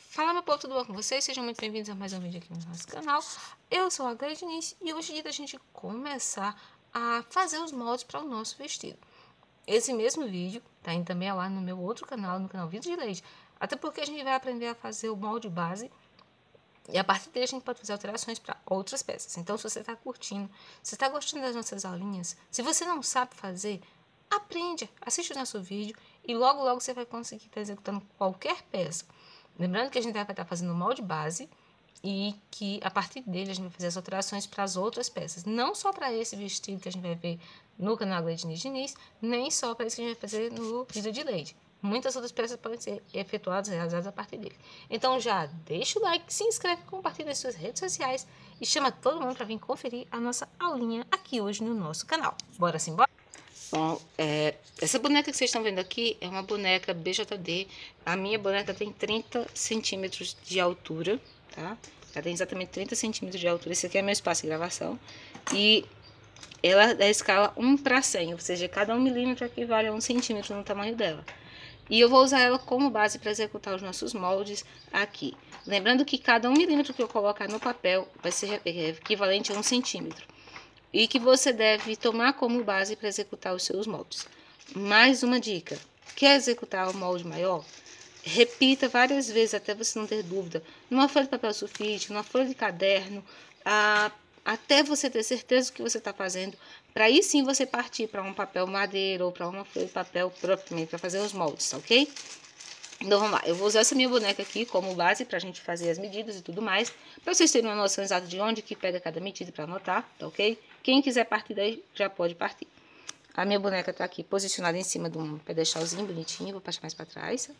Fala, meu povo, tudo bom com vocês? Sejam muito bem-vindos a mais um vídeo aqui no nosso canal. Eu sou a Gleide Diniz e hoje é dia da gente começar a fazer os moldes para o nosso vestido. Esse mesmo vídeo tá indo também lá no meu outro canal, no canal Vídeo de Leite. Até porque a gente vai aprender a fazer o molde base e a partir dele a gente pode fazer alterações para outras peças. Então, se você está curtindo, se está gostando das nossas aulinhas, se você não sabe fazer, aprende, assiste o nosso vídeo e logo você vai conseguir estar executando qualquer peça. Lembrando que a gente vai estar fazendo o molde base e que a partir dele a gente vai fazer as alterações para as outras peças. Não só para esse vestido que a gente vai ver no canal Gleide Diniz, nem só para esse que a gente vai fazer no vídeo de Leide. Muitas outras peças podem ser efetuadas, realizadas a partir dele. Então já deixa o like, se inscreve, compartilha nas suas redes sociais e chama todo mundo para vir conferir a nossa aulinha aqui hoje no nosso canal. Bora sim, bora? Bom, essa boneca que vocês estão vendo aqui é uma boneca BJD. A minha boneca tem 30 centímetros de altura, tá? Ela tem exatamente 30 centímetros de altura. Esse aqui é meu espaço de gravação. E ela é da escala 1 para 100, ou seja, cada 1 milímetro equivale a 1 centímetro no tamanho dela. E eu vou usar ela como base para executar os nossos moldes aqui. Lembrando que cada 1 milímetro que eu colocar no papel vai ser equivalente a 1 centímetro. E que você deve tomar como base para executar os seus moldes. Mais uma dica: quer executar o molde maior? Repita várias vezes até você não ter dúvida, numa folha de papel sulfite, numa folha de caderno, até você ter certeza do que você está fazendo, para aí sim você partir para um papel madeira ou para uma folha de papel propriamente para fazer os moldes, ok? Então vamos lá, eu vou usar essa minha boneca aqui como base para a gente fazer as medidas e tudo mais, para vocês terem uma noção exata de onde que pega cada medida para anotar, tá ok? Quem quiser partir daí já pode partir. A minha boneca tá aqui posicionada em cima de um pedestalzinho bonitinho, vou passar mais para trás.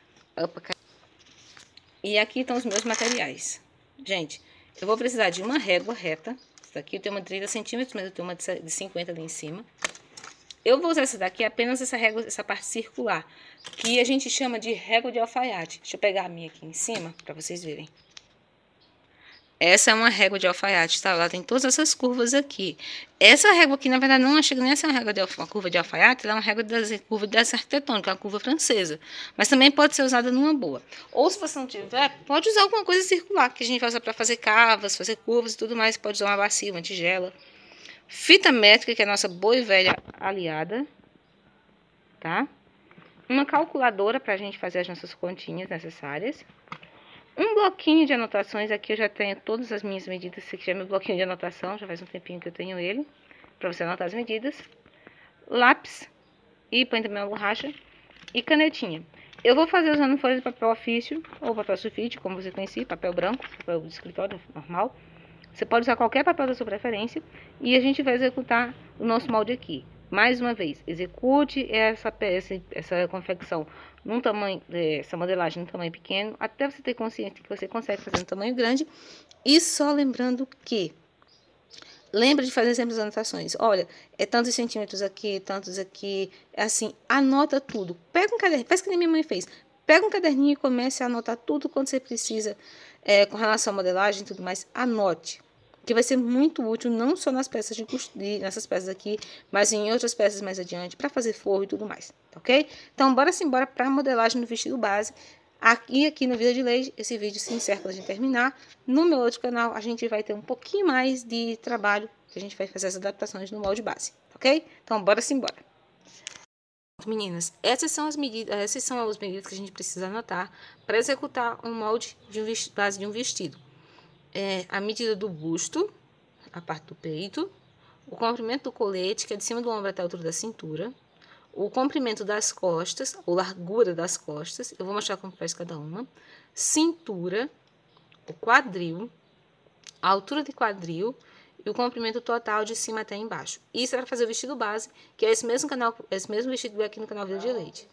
E aqui estão os meus materiais. Gente, eu vou precisar de uma régua reta. Essa daqui eu tenho uma de 30 centímetros, mas eu tenho uma de 50 ali em cima. Eu vou usar essa daqui, apenas essa régua, essa parte circular, que a gente chama de régua de alfaiate. Deixa eu pegar a minha aqui em cima, para vocês verem. Essa é uma régua de alfaiate, tá? Ela tem todas essas curvas aqui. Essa régua aqui, na verdade, não chega nem a ser uma curva de alfaiate, ela é uma régua curva dessa arquitetônica, uma curva francesa. Mas também pode ser usada numa boa. Ou se você não tiver, pode usar alguma coisa circular, que a gente vai usar para fazer cavas, fazer curvas e tudo mais. Pode usar uma bacia, uma tigela. Fita métrica, que é a nossa boa e velha aliada, tá? Uma calculadora para a gente fazer as nossas continhas necessárias. Um bloquinho de anotações, aqui eu já tenho todas as minhas medidas, esse aqui já é meu bloquinho de anotação, já faz um tempinho que eu tenho ele, para você anotar as medidas. Lápis, e põe também uma borracha, e canetinha. Eu vou fazer usando folha de papel ofício, ou papel sulfite, como você conhecia, papel branco, papel de escritório normal. Você pode usar qualquer papel da sua preferência, e a gente vai executar o nosso molde aqui. Mais uma vez, execute essa confecção num tamanho, essa modelagem num tamanho pequeno, até você ter consciência que você consegue fazer no tamanho grande. E só lembrando que, lembra de fazer sempre as anotações. Olha, é tantos centímetros aqui, tantos aqui, assim, anota tudo. Pega um caderno, faz que nem minha mãe fez. Pega um caderninho e comece a anotar tudo quando você precisa, com relação à modelagem e tudo mais. Anote, que vai ser muito útil, não só nas peças nessas peças aqui, mas em outras peças mais adiante, para fazer forro e tudo mais, tá ok? Então, bora para a modelagem do vestido base. Aqui no Vídeo de Leide, esse vídeo se encerra quando a gente terminar. No meu outro canal, a gente vai ter um pouquinho mais de trabalho, que a gente vai fazer as adaptações no molde base, ok? Então, bora. Meninas, essas são as medidas que a gente precisa anotar para executar um molde de base de um vestido. A medida do busto, a parte do peito, o comprimento do colete, que é de cima do ombro até a altura da cintura, o comprimento das costas, ou largura das costas, eu vou mostrar como faz cada uma, cintura, o quadril, a altura de quadril e o comprimento total de cima até embaixo. Isso é para fazer o vestido base, que é esse mesmo vestido aqui no canal Vídeo de Leide.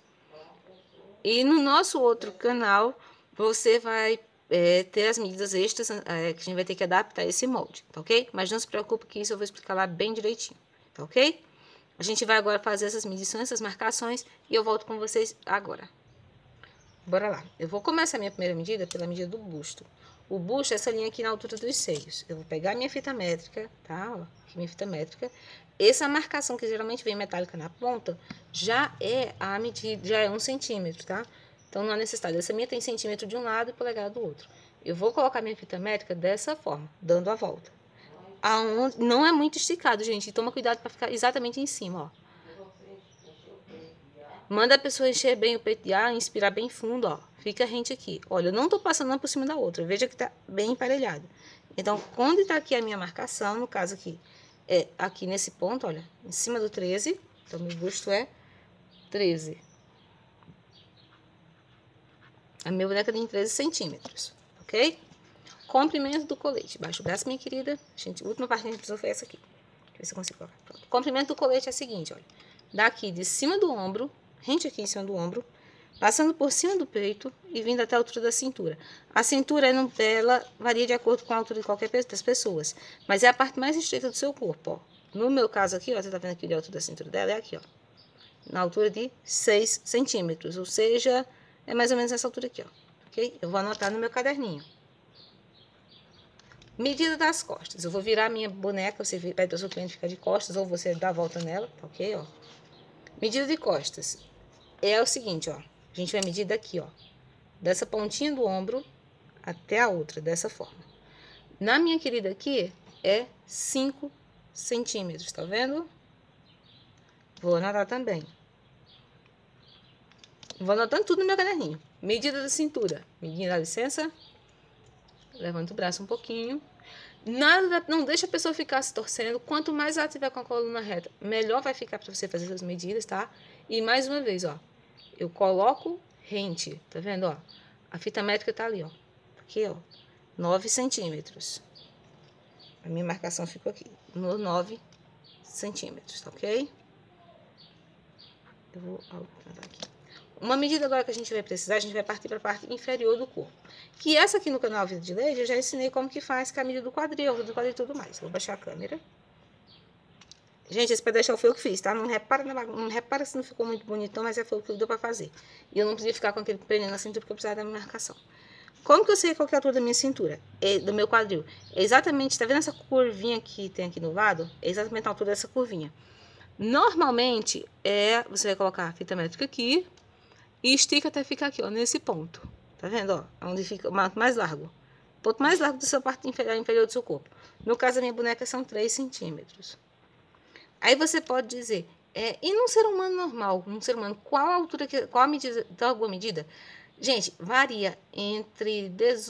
E no nosso outro canal, você vai ter as medidas extras que a gente vai ter que adaptar esse molde, tá ok? Mas não se preocupe que isso eu vou explicar lá bem direitinho, tá ok? A gente vai agora fazer essas medições, essas marcações, e eu volto com vocês agora. Bora lá. Eu vou começar a minha primeira medida pela medida do busto. O busto é essa linha aqui na altura dos seios. Eu vou pegar minha fita métrica, tá? Ó, aqui minha fita métrica. Essa marcação que geralmente vem metálica na ponta, já é a medida, já é 1 centímetro, tá? Então, não há necessidade. Essa minha tem centímetro de um lado e polegada do outro. Eu vou colocar minha fita métrica dessa forma, dando a volta. Aonde, não é muito esticado, gente. Toma cuidado para ficar exatamente em cima, ó. Manda a pessoa encher bem o peito de ar, inspirar bem fundo, ó. Fica rente aqui. Olha, eu não tô passando uma por cima da outra. Veja que tá bem emparelhado. Então, quando tá aqui a minha marcação, no caso aqui, é aqui nesse ponto, olha, em cima do 13. Então, meu busto é 13. A minha boneca tem 13 centímetros, ok? Comprimento do colete. Baixa o braço, minha querida. A última parte que a gente precisou foi essa aqui. Deixa eu ver se eu consigo colocar. Pronto. Comprimento do colete é o seguinte, olha. Daqui de cima do ombro, rente aqui em cima do ombro, passando por cima do peito e vindo até a altura da cintura. A cintura, ela varia de acordo com a altura de qualquer das pessoas, mas é a parte mais estreita do seu corpo, ó. No meu caso aqui, ó, você tá vendo aqui a altura da cintura dela, é aqui, ó. Na altura de 6 centímetros, ou seja, é mais ou menos essa altura aqui, ó. Ok? Eu vou anotar no meu caderninho. Medida das costas. Eu vou virar minha boneca, você pede para o seu cliente ficar de costas, ou você dá a volta nela, tá ok, ó. Medida de costas é o seguinte, ó. A gente vai medir daqui, ó. Dessa pontinha do ombro até a outra, dessa forma. Na minha querida aqui, é 5 centímetros, tá vendo? Vou anotar também. Vou anotando tudo no meu caderninho. Medida da cintura. Medindo, dá licença. Levanta o braço um pouquinho. Nada, não deixa a pessoa ficar se torcendo. Quanto mais ela tiver com a coluna reta, melhor vai ficar para você fazer as medidas, tá? E mais uma vez, ó. Eu coloco rente, tá vendo, ó? A fita métrica tá ali, ó. Aqui, ó. 9 centímetros. A minha marcação ficou aqui. No 9 centímetros, tá ok? Eu vou aumentar aqui. Uma medida agora que a gente vai precisar, a gente vai partir para a parte inferior do corpo. Que essa aqui no canal Vida de Lady, eu já ensinei como que faz, que é a medida do quadril e tudo mais. Vou baixar a câmera. Gente, esse pedestal foi eu que fiz, tá? Não repara se não ficou muito bonitão, mas foi o que deu pra fazer. E eu não podia ficar com aquele prendendo na cintura, porque eu precisava da minha marcação. Como que eu sei qual que é a altura da minha cintura? Do meu quadril? É exatamente, tá vendo essa curvinha que tem aqui no lado? É exatamente a altura dessa curvinha. Normalmente, você vai colocar a fita métrica aqui e estica até ficar aqui, ó, nesse ponto. Tá vendo, ó? Onde fica o mais largo. O ponto mais largo da sua parte inferior do seu corpo. No caso da minha boneca, são 3 centímetros. Aí você pode dizer, e num ser humano normal, num ser humano, qual a altura, qual a medida, tem alguma medida? Gente, varia entre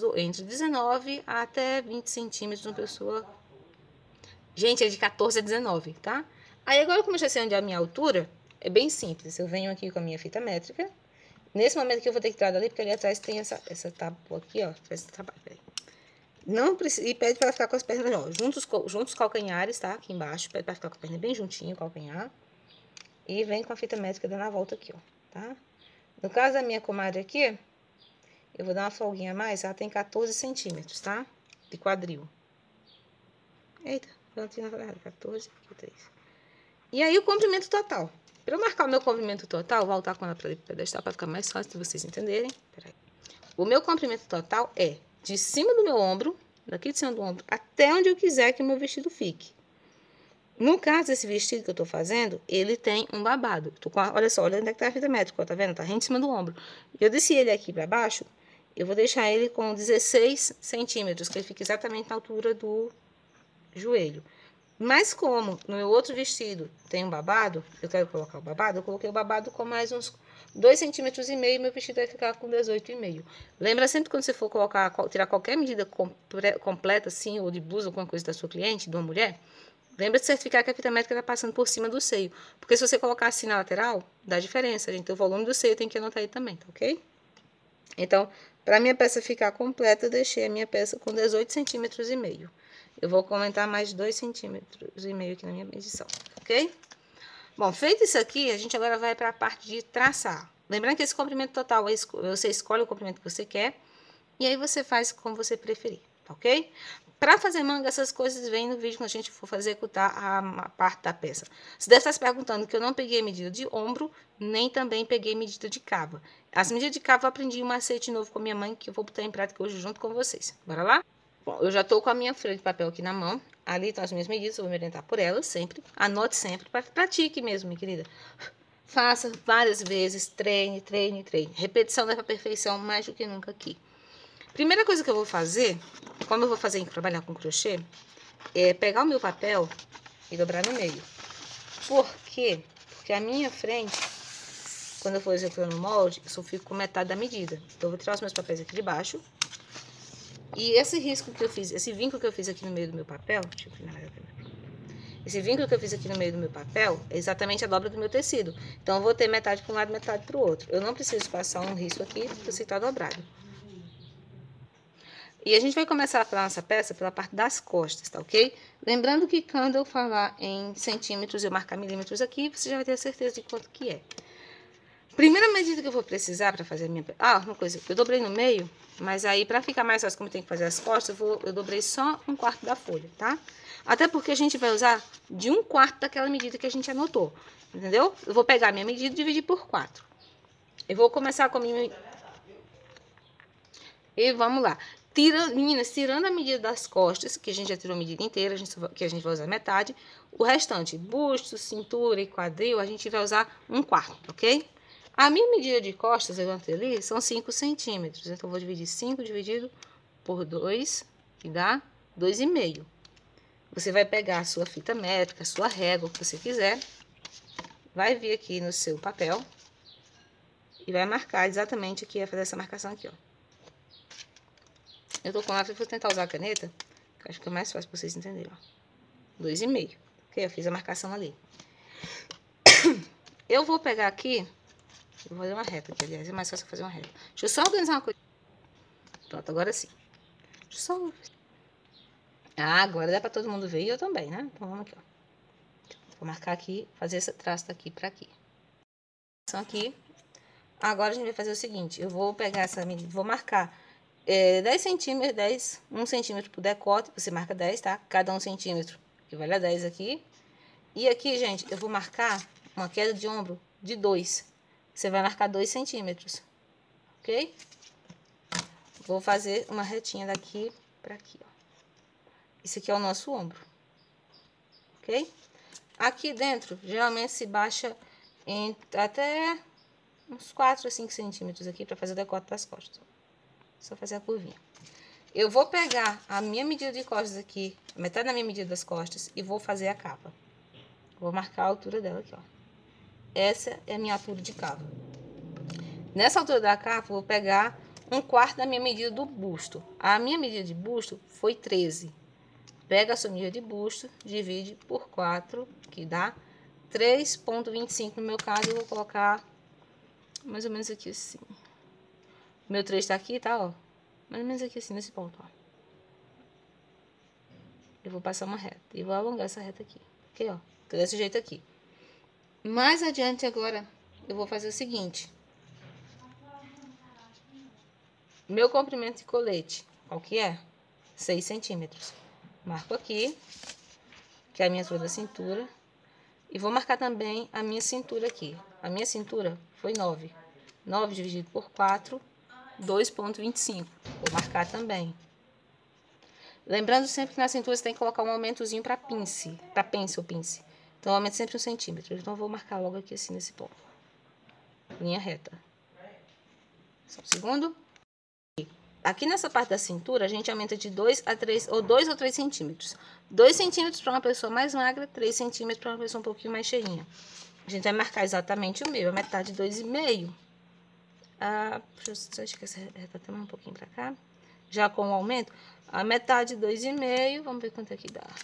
19 até 20 centímetros uma pessoa. Gente, é de 14 a 19, tá? Aí agora, como eu já sei onde é a minha altura, é bem simples. Eu venho aqui com a minha fita métrica. Nesse momento que eu vou ter que tirar dali, porque ali atrás tem essa tábua aqui, ó. Esse trabalho, peraí. Não precisa, e pede para ficar com as pernas, ó, juntos os calcanhares, tá? Aqui embaixo, pede para ficar com a perna bem juntinho, o calcanhar. E vem com a fita métrica dando a volta aqui, ó, tá? No caso da minha comadre aqui, eu vou dar uma folguinha a mais, ela tem 14 centímetros, tá? De quadril. Eita, não tinha errado, 14, aqui 3. E aí o comprimento total. Para eu marcar o meu comprimento total, vou voltar com ela para o pedestal para ficar mais fácil de vocês entenderem. Peraí. O meu comprimento total é de cima do meu ombro, daqui de cima do ombro, até onde eu quiser que o meu vestido fique. No caso desse vestido que eu tô fazendo, ele tem um babado. Olha só, olha onde é que tá a fita métrica, ó, tá vendo? Tá rente em cima do ombro. Eu desci ele aqui para baixo, eu vou deixar ele com 16 centímetros, que ele fica exatamente na altura do joelho. Mas como no meu outro vestido tem um babado, eu quero colocar o babado, eu coloquei o babado com mais uns 2,5 centímetros, meu vestido vai ficar com 18,5. Lembra sempre quando você for tirar qualquer medida completa, assim, ou de blusa, alguma coisa da sua cliente, de uma mulher, lembra de certificar que a fita métrica está passando por cima do seio. Porque se você colocar assim na lateral, dá diferença, gente. O volume do seio tem que anotar aí também, tá ok? Então, para minha peça ficar completa, eu deixei a minha peça com 18,5 centímetros. Eu vou aumentar mais 2,5 centímetros aqui na minha medição, ok? Bom, feito isso aqui, a gente agora vai para a parte de traçar. Lembrando que esse comprimento total, você escolhe o comprimento que você quer e aí você faz como você preferir, ok? Para fazer manga, essas coisas vêm no vídeo quando a gente for executar a parte da peça. Você deve estar se perguntando que eu não peguei medida de ombro, nem também peguei medida de cava. As medidas de cava eu aprendi um macete novo com a minha mãe, que eu vou botar em prática hoje junto com vocês. Bora lá? Bom, eu já estou com a minha folha de papel aqui na mão. Ali estão as minhas medidas, eu vou me orientar por elas sempre. Anote sempre, pratique mesmo, minha querida. Faça várias vezes, treine, treine, treine. Repetição leva à perfeição mais do que nunca aqui. Primeira coisa que eu vou fazer, como eu vou trabalhar com crochê, é pegar o meu papel e dobrar no meio. Por quê? Porque a minha frente, quando eu for executando o molde, eu só fico com metade da medida. Então, eu vou tirar os meus papéis aqui de baixo. E esse risco que eu fiz, esse vínculo que eu fiz aqui no meio do meu papel, deixa eu finalizar. Esse vínculo que eu fiz aqui no meio do meu papel é exatamente a dobra do meu tecido. Então, eu vou ter metade para um lado e metade para o outro. Eu não preciso passar um risco aqui, porque você está dobrado. E a gente vai começar a falar nossa peça pela parte das costas, tá ok? Lembrando que quando eu falar em centímetros, eu marcar milímetros aqui, você já vai ter certeza de quanto que é. Primeira medida que eu vou precisar para fazer a minha... Ah, uma coisa, eu dobrei no meio, mas aí para ficar mais fácil como eu tenho que fazer as costas, eu dobrei só 1/4 da folha, tá? Até porque a gente vai usar de 1/4 daquela medida que a gente anotou, entendeu? Eu vou pegar a minha medida e dividir por 4. Eu vou começar com a minha... E vamos lá. Meninas, tirando a medida das costas, que a gente já tirou a medida inteira, que a gente vai usar metade, o restante, busto, cintura e quadril, a gente vai usar 1/4, ok? A minha medida de costas, eu anotei ali, são 5 centímetros. Então, eu vou dividir 5 dividido por 2, que dá 2,5. Você vai pegar a sua fita métrica, a sua régua, o que você quiser, vai vir aqui no seu papel e vai marcar exatamente aqui, vai fazer essa marcação aqui, ó. Eu tô com lápis, vou tentar usar a caneta, que acho que é mais fácil pra vocês entenderem, ó. 2,5. Ok, eu fiz a marcação ali. Eu vou pegar aqui, eu vou fazer uma reta aqui, aliás, é mais fácil fazer uma reta. Deixa eu só organizar uma coisa. Pronto, agora sim. Deixa eu só... Ah, agora dá pra todo mundo ver e eu também, né? Então vamos aqui, ó. Vou marcar aqui, fazer esse traço daqui pra aqui. Aqui. Agora a gente vai fazer o seguinte, eu vou pegar essa medida, vou marcar 10 centímetros, 1 centímetro por decote, você marca 10, tá? Cada 1 centímetro equivale a 10 aqui. E aqui, gente, eu vou marcar uma queda de ombro de 2. Você vai marcar 2 centímetros, ok? Vou fazer uma retinha daqui pra aqui, ó. Isso aqui é o nosso ombro, ok? Aqui dentro, geralmente se baixa em até uns 4 a 5 centímetros aqui pra fazer o decote das costas. Só fazer a curvinha. Eu vou pegar a minha medida de costas aqui, metade da minha medida das costas, e vou fazer a capa. Vou marcar a altura dela aqui, ó. Essa é a minha altura de capa. Nessa altura da capa, eu vou pegar 1/4 da minha medida do busto. A minha medida de busto foi 13. Pega a sua medida de busto, divide por 4, que dá 3,25 no meu caso, eu vou colocar mais ou menos aqui assim. Meu 3 tá aqui, tá, ó. Mais ou menos aqui assim, nesse ponto, ó. Eu vou passar uma reta e vou alongar essa reta aqui, ok, ó. Fica desse jeito aqui. Mais adiante agora, eu vou fazer o seguinte. Meu comprimento de colete, qual que é? 6 centímetros. Marco aqui, que é a minha altura da cintura. E vou marcar também a minha cintura aqui. A minha cintura foi 9. 9 dividido por 4, 2,25. Vou marcar também. Lembrando sempre que na cintura você tem que colocar um aumentozinho para pince, ou pince. Então, eu aumento sempre 1 centímetro. Então, eu vou marcar logo aqui assim, nesse ponto. Linha reta. Só um segundo. Aqui nessa parte da cintura, a gente aumenta de 2 a 3, ou 2 ou 3 centímetros. 2 centímetros para uma pessoa mais magra, 3 centímetros para uma pessoa um pouquinho mais cheinha. A gente vai marcar exatamente o meio, a metade de 2,5. Deixa eu essa reta até um pouquinho para cá. Já com o aumento, a metade de 2,5, vamos ver quanto é que dá.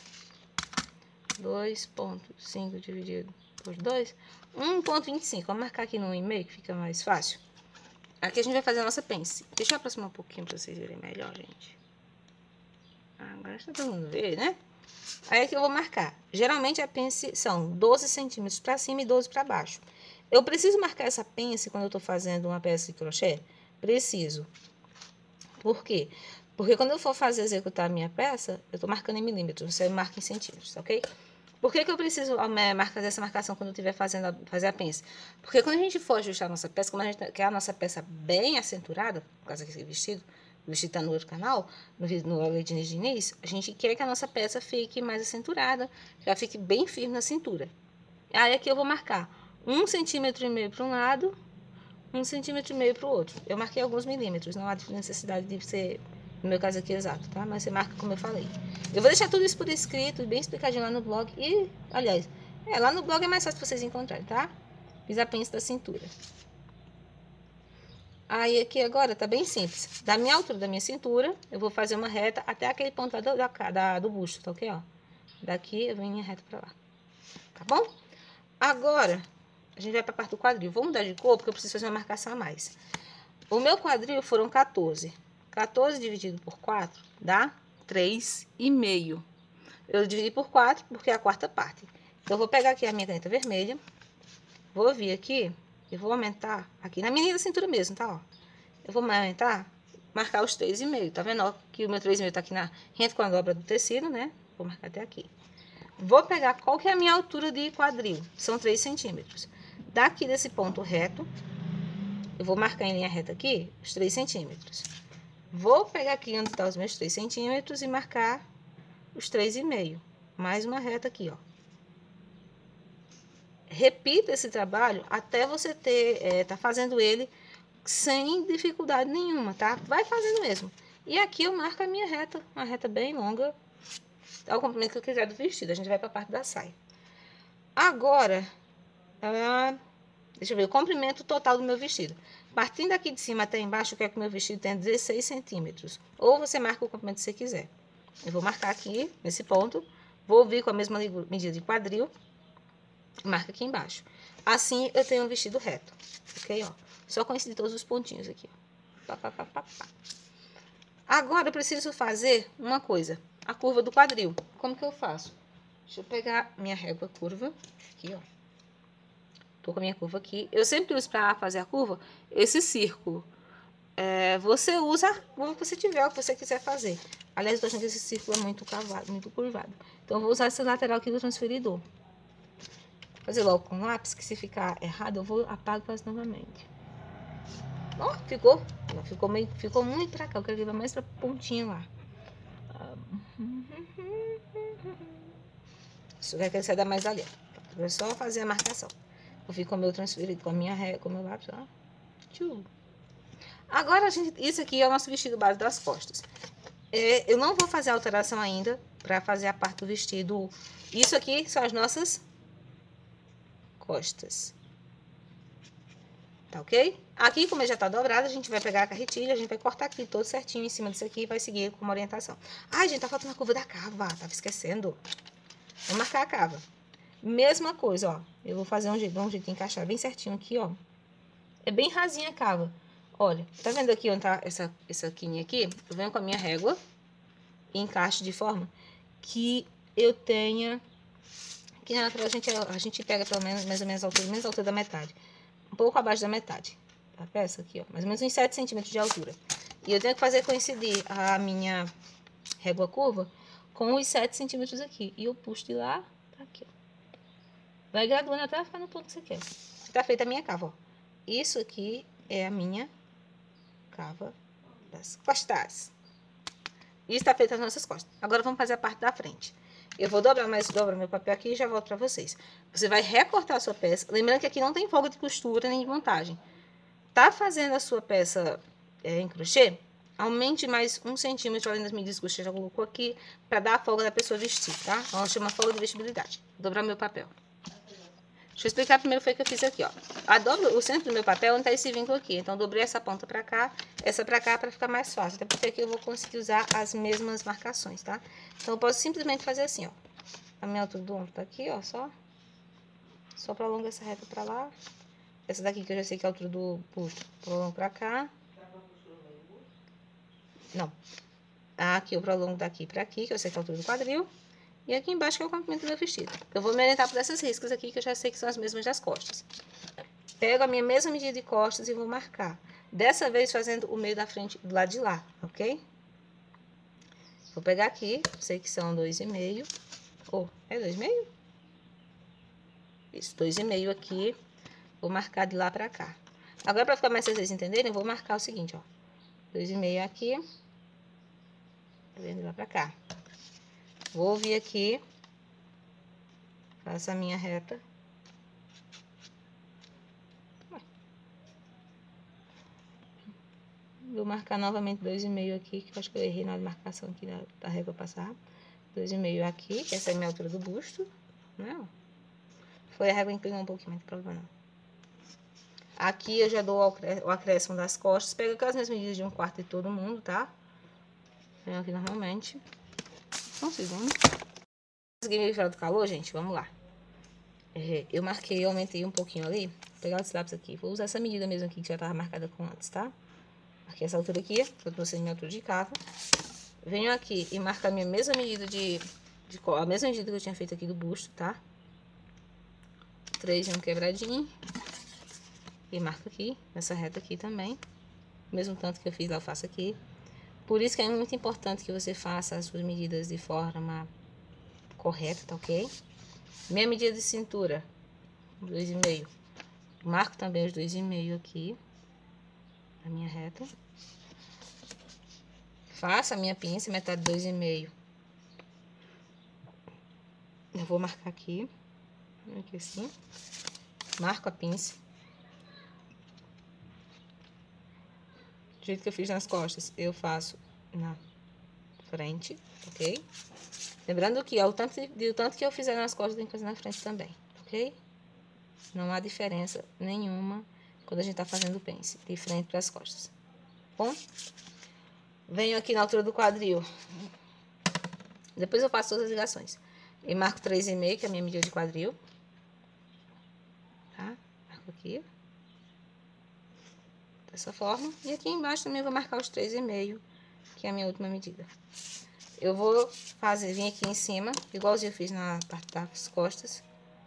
2,5 dividido por 2, 1,25. Vamos marcar aqui no 1,5, que fica mais fácil. Aqui a gente vai fazer a nossa pence. Deixa eu aproximar um pouquinho para vocês verem melhor, gente. Agora está todo mundo ver, né? Aí aqui eu vou marcar. Geralmente a pence são 12 centímetros para cima e 12 para baixo. Eu preciso marcar essa pence quando eu estou fazendo uma peça de crochê? Preciso. Por quê? Porque quando eu for executar a minha peça, eu estou marcando em milímetros, você marca em centímetros, ok? Por que eu preciso fazer essa marcação quando eu estiver fazer a pence? Porque quando a gente for ajustar a nossa peça, como a gente quer a nossa peça bem acenturada, por causa desse vestido, o vestido está no outro canal, no Alegria Diniz, a gente quer que a nossa peça fique mais acenturada, que ela fique bem firme na cintura. Aí aqui eu vou marcar 1,5 cm para um lado, 1,5 cm para o outro. Eu marquei alguns milímetros, não há necessidade de ser, no meu caso aqui, exato, tá? Mas você marca como eu falei. Eu vou deixar tudo isso por escrito, bem explicadinho lá no blog. E, aliás, lá no blog é mais fácil vocês encontrarem, tá? Fiz a pence da cintura. Aí aqui agora tá bem simples. Da minha altura da minha cintura, eu vou fazer uma reta até aquele ponto do busto, tá ok? Ó. Daqui eu venho em reta pra lá. Tá bom? Agora, a gente vai pra parte do quadril. Vou mudar de cor porque eu preciso fazer uma marcação a mais. O meu quadril foram 14. 14 dividido por 4 dá 3,5. Eu dividi por 4 porque é a quarta parte. Então, eu vou pegar aqui a minha caneta vermelha. Vou vir aqui e vou aumentar aqui na minha cintura mesmo, tá? Ó. Eu vou aumentar, marcar os 3,5. Tá vendo? Ó, que o meu 3,5 tá aqui na rente com a dobra do tecido, né? Vou marcar até aqui. Vou pegar qual que é a minha altura de quadril. São 3 centímetros. Daqui desse ponto reto, eu vou marcar em linha reta aqui os 3 centímetros. Vou pegar aqui onde tá os meus 3 centímetros e marcar os 3,5. Mais uma reta aqui, ó. Repita esse trabalho até você tá fazendo ele sem dificuldade nenhuma, tá? Vai fazendo mesmo. E aqui eu marco a minha reta, uma reta bem longa, é o comprimento que eu quiser do vestido. A gente vai para a parte da saia. Agora, deixa eu ver, o comprimento total do meu vestido. Partindo aqui de cima até embaixo, eu quero que o meu vestido tenha 16 centímetros. Ou você marca o comprimento que você quiser. Eu vou marcar aqui, nesse ponto, vou vir com a mesma medida de quadril, marca aqui embaixo. Assim, eu tenho um vestido reto, ok? Ó, só coincidir todos os pontinhos aqui, ó. Pá, pá, pá, pá, pá. Agora, eu preciso fazer uma coisa, a curva do quadril. Como que eu faço? Deixa eu pegar minha régua curva, aqui, ó. Tô com a minha curva aqui. Eu sempre uso para fazer a curva esse círculo. Você usa a curva que você tiver, o que você quiser fazer. Aliás, eu tô achando que esse círculo é muito cavado, muito curvado. Então, eu vou usar esse lateral aqui do transferidor. Vou fazer logo com lápis, que se ficar errado, eu vou apago e faço novamente. Ó, ficou. Ficou muito pra cá. Eu quero que vá mais pra pontinha lá. Isso quer que ele saia mais ali. É só fazer a marcação. Eu fico com o meu transferido, com a minha régua, com o meu lápis, ó. Tchau. Agora, isso aqui é o nosso vestido base das costas. Eu não vou fazer alteração ainda para fazer a parte do vestido. Isso aqui são as nossas costas. Tá ok? Aqui, como já tá dobrado, a gente vai pegar a carretilha, a gente vai cortar aqui todo certinho em cima disso aqui e vai seguir com uma orientação. Ai, gente, tá faltando a curva da cava, tava esquecendo. Vou marcar a cava. Mesma coisa, ó. Eu vou fazer um jeito de encaixar bem certinho aqui, ó. É bem rasinha a cava. Olha, tá vendo aqui onde tá essa quininha aqui? Eu venho com a minha régua e encaixo de forma que eu tenha... Que na natural a gente pega pelo menos, mais ou menos a altura, menos a altura da metade. Um pouco abaixo da metade. A peça aqui, ó. Mais ou menos uns 7 centímetros de altura. E eu tenho que fazer coincidir a minha régua curva com os 7 centímetros aqui. E eu puxo de lá pra aqui, ó. Vai graduando até ficar no ponto que você quer. Tá feita a minha cava, ó. Isso aqui é a minha cava das costas. Isso está feito as nossas costas. Agora vamos fazer a parte da frente. Eu vou dobrar meu papel aqui e já volto para vocês. Você vai recortar a sua peça. Lembrando que aqui não tem folga de costura nem de montagem. Tá fazendo a sua peça em crochê? Aumente mais 1 centímetro além das medidas que você já colocou aqui para dar a folga da pessoa vestir, tá? Ela chama folga de vestibilidade. Vou dobrar meu papel. Deixa eu explicar primeiro o que eu fiz aqui, ó. O centro do meu papel onde tá esse vínculo aqui. Então, eu dobrei essa ponta pra cá, essa pra cá, pra ficar mais fácil. Até porque aqui eu vou conseguir usar as mesmas marcações, tá? Então, eu posso simplesmente fazer assim, ó. A minha altura do ombro tá aqui, ó, Só prolongo essa reta pra lá. Essa daqui que eu já sei que é a altura do busto, prolongo pra cá. Não. Aqui eu prolongo daqui pra aqui, que eu sei que é a altura do quadril. E aqui embaixo que é o comprimento do meu vestido. Eu vou me orientar por essas riscas aqui, que eu já sei que são as mesmas das costas. Pego a minha mesma medida de costas e vou marcar. Dessa vez fazendo o meio da frente do lado de lá, ok? Vou pegar aqui, sei que são 2,5. É 2,5? Isso, 2,5 aqui. Vou marcar de lá pra cá. Agora, pra ficar mais fácil vocês entenderem, eu vou marcar o seguinte, ó. 2,5 aqui. De lá pra cá. Vou vir aqui. Faço a minha reta. Vou marcar novamente 2,5 aqui, que eu acho que eu errei na marcação aqui da régua passar. 2,5 aqui, que essa é a minha altura do busto, né? Foi a régua inclinou um pouquinho, mas não tem problema não. Aqui eu já dou o acréscimo das costas. Pega com as mesmas medidas de 1/4 de todo mundo, tá? Venho aqui normalmente. Só um segundo. Consegui me livrar do calor, gente? Vamos lá. Eu marquei, eu aumentei um pouquinho ali. Vou pegar esse lápis aqui. Vou usar essa medida mesmo aqui, que já tava marcada com antes, tá? Marquei essa altura aqui, pra você minha altura de cava. Venho aqui e marco a minha mesma medida a mesma medida que eu tinha feito aqui do busto, tá? 3 em um quebradinho. E marco aqui, nessa reta aqui também. O mesmo tanto que eu fiz lá, eu faço aqui. Por isso que é muito importante que você faça as suas medidas de forma correta, tá ok? Minha medida de cintura, 2,5. Marco também os 2,5 aqui, na minha reta. Faço a minha pinça, metade de 2,5. Eu vou marcar aqui assim. Marco a pinça. Do jeito que eu fiz nas costas, eu faço na frente, ok? Lembrando que o tanto que eu fizer nas costas, tem que fazer na frente também, ok? Não há diferença nenhuma quando a gente tá fazendo o pence, de frente para as costas. Bom? Venho aqui na altura do quadril. Depois eu faço todas as ligações. E marco 3,5, que é a minha medida de quadril. Tá? Marco aqui. Dessa forma. E aqui embaixo também eu vou marcar os 3,5, que é a minha última medida. Eu vou vir aqui em cima, igualzinho eu fiz na parte das costas.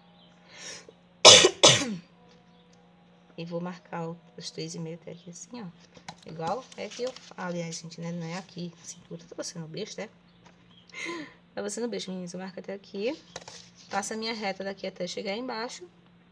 E vou marcar os 3,5 até aqui assim, ó. Igual é que eu... Aliás, gente, né? Não é aqui. Cintura, tô você no beijo, né? Tá você no beijo, meninas. Eu marco até aqui. Passo a minha reta daqui até chegar embaixo.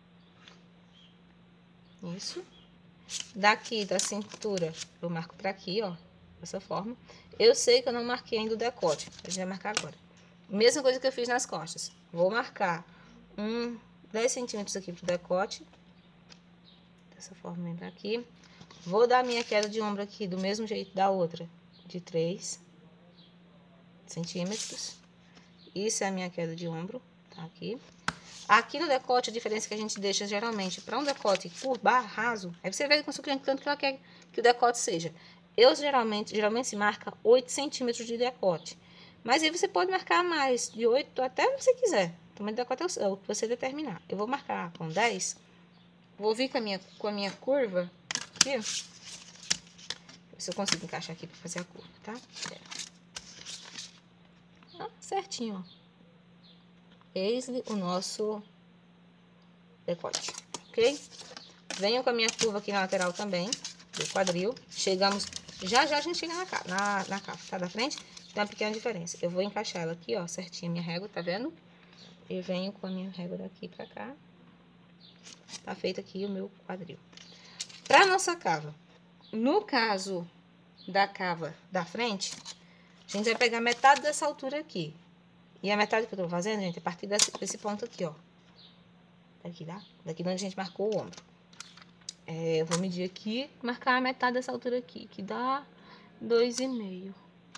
Isso. Daqui da cintura, eu marco pra aqui, ó. Dessa forma. Eu sei que eu não marquei ainda o decote. A gente vai marcar agora. Mesma coisa que eu fiz nas costas. Vou marcar 10 centímetros aqui pro decote. Dessa forma, vem pra aqui. Vou dar minha queda de ombro aqui do mesmo jeito da outra. De 3 centímetros. Isso é a minha queda de ombro. Tá aqui. Aqui no decote, a diferença que a gente deixa geralmente para um decote curto, raso, aí você vê com o seu cliente tanto que ela quer que o decote seja. Eu geralmente se marca 8 centímetros de decote. Mas aí você pode marcar mais, de 8 até onde você quiser. O tamanho do decote é o que você determinar. Eu vou marcar com 10. Vou vir com a minha curva aqui. Ver se eu consigo encaixar aqui para fazer a curva, tá? Certinho, ó. Eis o nosso decote, ok? Venho com a minha curva aqui na lateral também, do quadril. Chegamos, já a gente chega na cava, tá? Da frente, tem uma pequena diferença. Eu vou encaixar ela aqui, ó, certinho, minha régua, tá vendo? E venho com a minha régua daqui pra cá. Tá feito aqui o meu quadril. Pra nossa cava, no caso da cava da frente, a gente vai pegar metade dessa altura aqui. E a metade que eu tô fazendo, gente, é a partir desse ponto aqui, ó. Daqui, tá? Daqui onde a gente marcou o ombro. Eu vou medir aqui, marcar a metade dessa altura aqui, que dá 2,5.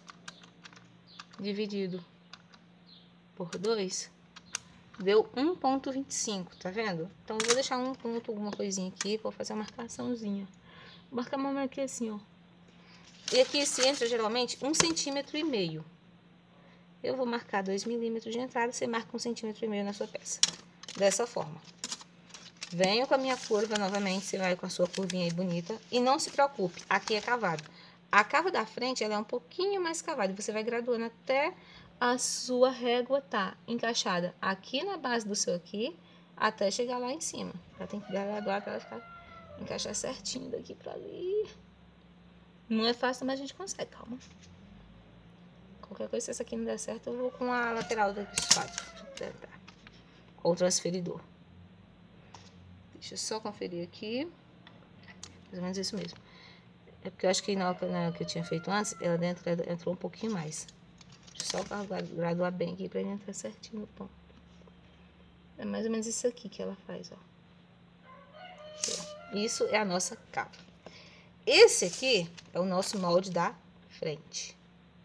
Dividido por 2, deu 1,25, tá vendo? Então, eu vou deixar um ponto, alguma coisinha aqui, vou fazer uma marcaçãozinha. Vou marcar uma marca aqui assim, ó. E aqui se entra, geralmente, 1,5 centímetro. Eu vou marcar 2 milímetros de entrada, você marca 1,5 centímetro na sua peça. Dessa forma. Venho com a minha curva novamente, você vai com a sua curvinha aí bonita. E não se preocupe, aqui é cavado. A cava da frente, ela é um pouquinho mais cavada. Você vai graduando até a sua régua tá encaixada aqui na base do seu aqui, até chegar lá em cima. Ela tem que graduar para ela ficar, encaixar certinho daqui pra ali. Não é fácil, mas a gente consegue, calma. Qualquer coisa, se essa aqui não der certo, eu vou com a lateral daqui dos quatro. Ou o transferidor. Deixa eu só conferir aqui. Mais ou menos isso mesmo. É porque eu acho que na hora que eu tinha feito antes, ela dentro entrou um pouquinho mais. Deixa eu só graduar bem aqui pra ele entrar certinho no ponto. É mais ou menos isso aqui que ela faz, ó. Isso é a nossa cava. Esse aqui é o nosso molde da frente.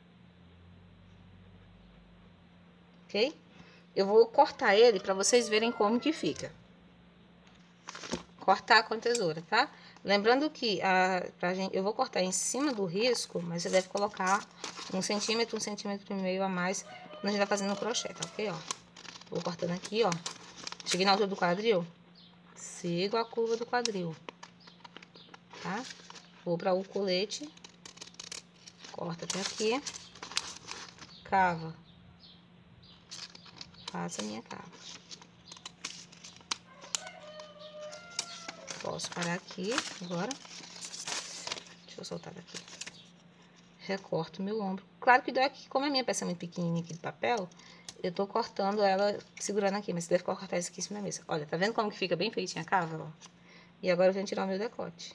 Ok? Eu vou cortar ele para vocês verem como que fica. Cortar com a tesoura, tá? Lembrando que eu vou cortar em cima do risco, mas você deve colocar 1 centímetro, 1,5 cm a mais quando a gente vai fazendo o crochê, tá ok? Ó, vou cortando aqui, ó. Cheguei na altura do quadril, sigo a curva do quadril, tá? Vou para o colete, corta até aqui, cava, faço a minha cava. Posso parar aqui agora. Deixa eu soltar daqui. Recorto meu ombro. Claro que daqui, como a minha peça é muito pequenininha aqui de papel, eu tô cortando ela, segurando aqui, mas você deve cortar isso aqui em cima da mesa. Olha, tá vendo como que fica bem feitinha a cava, ó? E agora eu venho tirar o meu decote.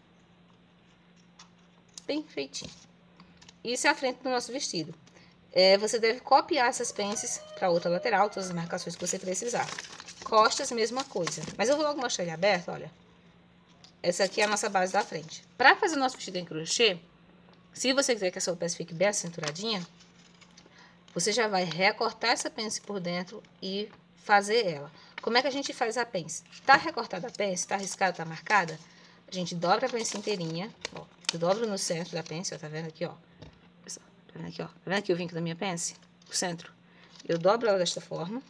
Bem feitinho. Isso é a frente do nosso vestido. Você deve copiar essas pences para outra lateral, todas as marcações que você precisar. Costas, mesma coisa. Mas eu vou logo mostrar ele aberto, olha. Essa aqui é a nossa base da frente. Para fazer o nosso vestido em crochê, se você quiser que a sua peça fique bem acinturadinha, você já vai recortar essa pence por dentro e fazer ela. Como é que a gente faz a pence? Tá recortada a pence, tá riscada, tá marcada? A gente dobra a pence inteirinha, ó. Eu dobro no centro da pence, ó, tá vendo aqui, ó? Tá vendo aqui, ó? Tá vendo aqui o vinco da minha pence? O centro. Eu dobro ela desta forma.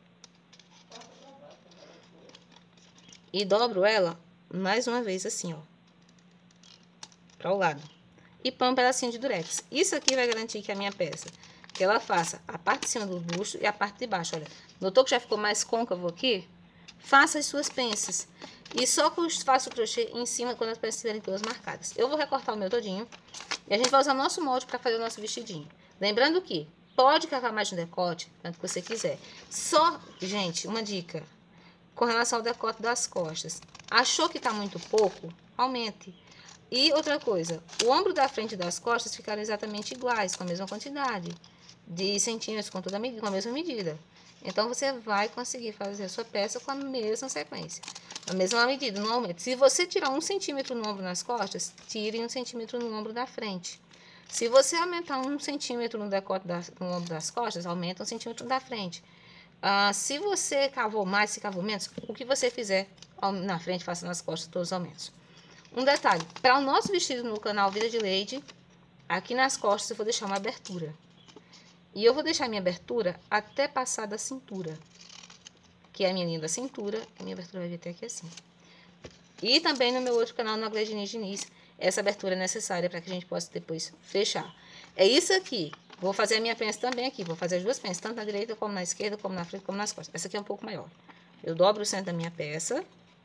E dobro ela mais uma vez assim, ó. Para o lado. E põe um pedacinho de durex. Isso aqui vai garantir que a minha peça, que ela faça a parte de cima do busto e a parte de baixo. Olha, notou que já ficou mais côncavo aqui? Faça as suas pences. E só faça o crochê em cima quando as peças estiverem todas marcadas. Eu vou recortar o meu todinho. E a gente vai usar o nosso molde para fazer o nosso vestidinho. Lembrando que pode cavar mais no decote, tanto que você quiser. Só, gente, uma dica. Com relação ao decote das costas. Achou que tá muito pouco? Aumente. E outra coisa, o ombro da frente e das costas ficaram exatamente iguais, com a mesma quantidade de centímetros, com a mesma medida. Então, você vai conseguir fazer a sua peça com a mesma sequência, a mesma medida, no aumento. Se você tirar 1 centímetro no ombro nas costas, tire 1 centímetro no ombro da frente. Se você aumentar 1 centímetro no decote no ombro das costas, aumenta 1 centímetro da frente. Se você cavou mais, se cavou menos, o que você fizer na frente, faça nas costas todos os aumentos. Um detalhe, para o nosso vestido no canal Vida de Lady, aqui nas costas eu vou deixar uma abertura. E eu vou deixar a minha abertura até passar da cintura, que é a minha linha da cintura, a minha abertura vai vir até aqui assim. E também no meu outro canal, no Aglaediniz Diniz, essa abertura é necessária para que a gente possa depois fechar. É isso aqui. Vou fazer a minha pence também aqui, vou fazer as duas pences, tanto na direita como na esquerda, como na frente, como nas costas. Essa aqui é um pouco maior. Eu dobro o centro da minha peça,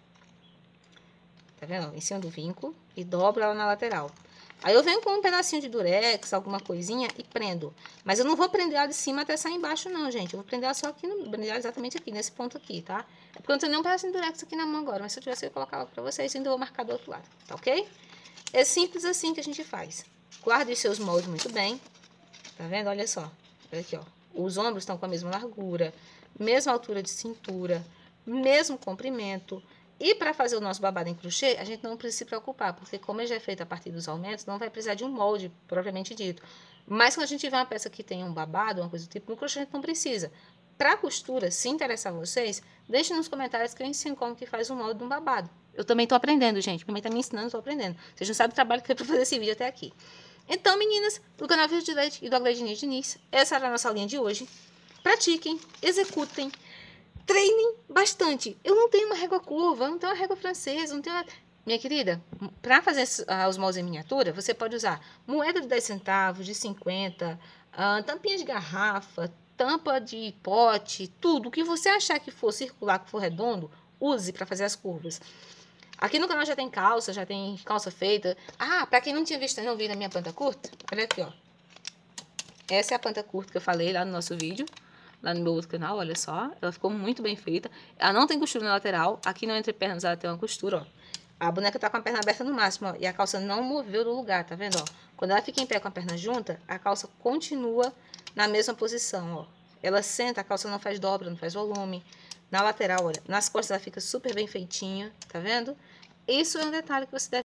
tá vendo? Em cima do vinco, e dobro ela na lateral. Aí eu venho com um pedacinho de durex, alguma coisinha, e prendo. Mas eu não vou prender ela de cima até sair embaixo, não, gente. Eu vou prender ela só aqui, prender ela exatamente aqui, nesse ponto aqui, tá? É porque eu não tenho nenhum pedacinho de durex aqui na mão agora, mas se eu tivesse, eu ia colocar ela pra vocês, ainda vou marcar do outro lado, tá ok? É simples assim que a gente faz. Guarde os seus moldes muito bem, tá vendo? Olha só, olha aqui, ó. Os ombros estão com a mesma largura, mesma altura de cintura, mesmo comprimento. E para fazer o nosso babado em crochê, a gente não precisa se preocupar, porque como ele já é feito a partir dos aumentos, não vai precisar de um molde, propriamente dito. Mas quando a gente tiver uma peça que tem um babado, uma coisa do tipo, no crochê a gente não precisa. Para costura, se interessar vocês, deixem nos comentários que eu ensino como que faz o molde de um babado. Eu também estou aprendendo, gente. Minha mãe está me ensinando, eu estou aprendendo. Vocês não sabem o trabalho que foi para fazer esse vídeo até aqui. Então, meninas, do canal Vida de Lady e do Aglaediniz Diniz, essa era a nossa linha de hoje. Pratiquem, executem. Treinem bastante. Eu não tenho uma régua curva, eu não tenho uma régua francesa, não tenho uma... Minha querida, para fazer os moldes em miniatura, você pode usar moeda de 10 centavos, de 50, tampinha de garrafa, tampa de pote, tudo. O que você achar que for circular, que for redondo, use para fazer as curvas. Aqui no canal já tem calça feita. Para quem não tinha visto, não viu na minha planta curta, olha aqui, ó. Essa é a planta curta que eu falei lá no nosso vídeo. Lá no meu outro canal, olha só. Ela ficou muito bem feita. Ela não tem costura na lateral. Aqui no entrepernas ela tem uma costura, ó. A boneca tá com a perna aberta no máximo, ó. E a calça não moveu do lugar, tá vendo, ó? Quando ela fica em pé com a perna junta, a calça continua na mesma posição, ó. Ela senta, a calça não faz dobra, não faz volume. Na lateral, olha, nas costas ela fica super bem feitinha, tá vendo? Isso é um detalhe que você deve